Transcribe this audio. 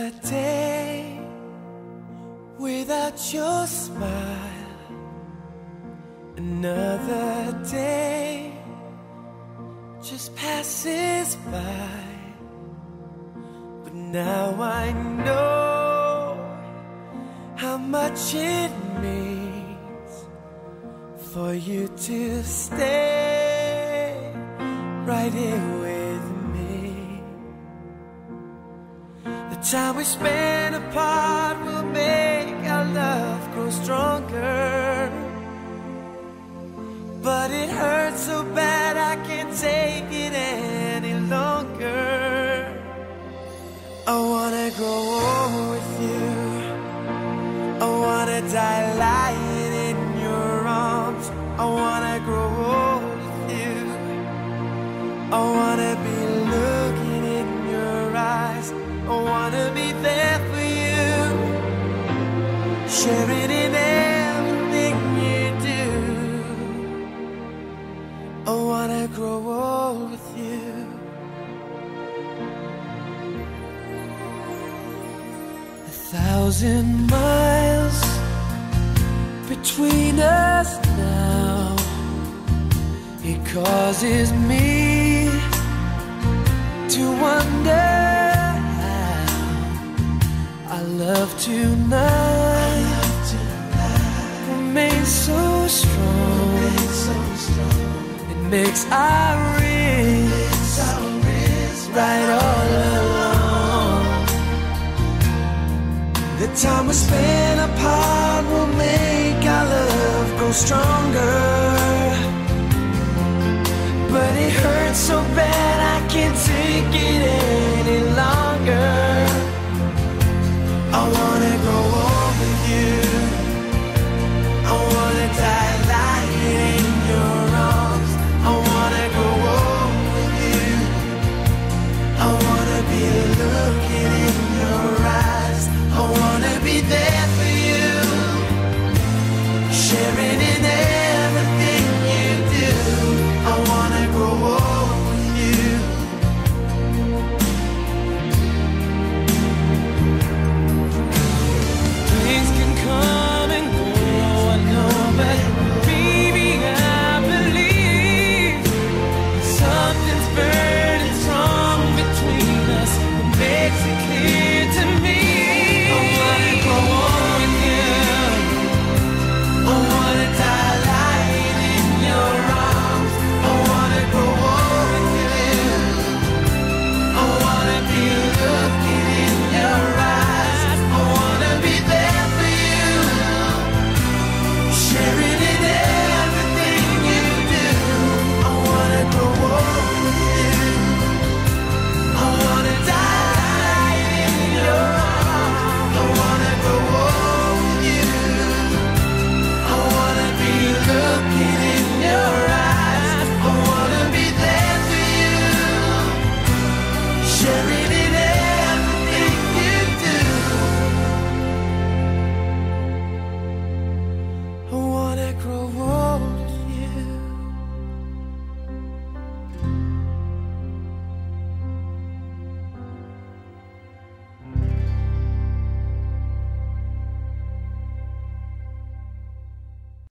Another day without your smile, another day just passes by. But now I know how much it means for you to stay right here with me. The time we spend apart will make our love grow stronger, but it hurts so bad I can't take it any longer. I wanna grow old with you, I wanna die lying in your arms. I wanna grow old with you, I wanna be looking in your eyes. I wanna be there for you, sharing in everything you do. I wanna grow old with you. A 1,000 miles between us now, it causes me to wonder how our love tonight remains so strong. It makes our wrists right all along. The time we spend apart will make our love grow stronger, but it hurts so bad I can't take it anymore.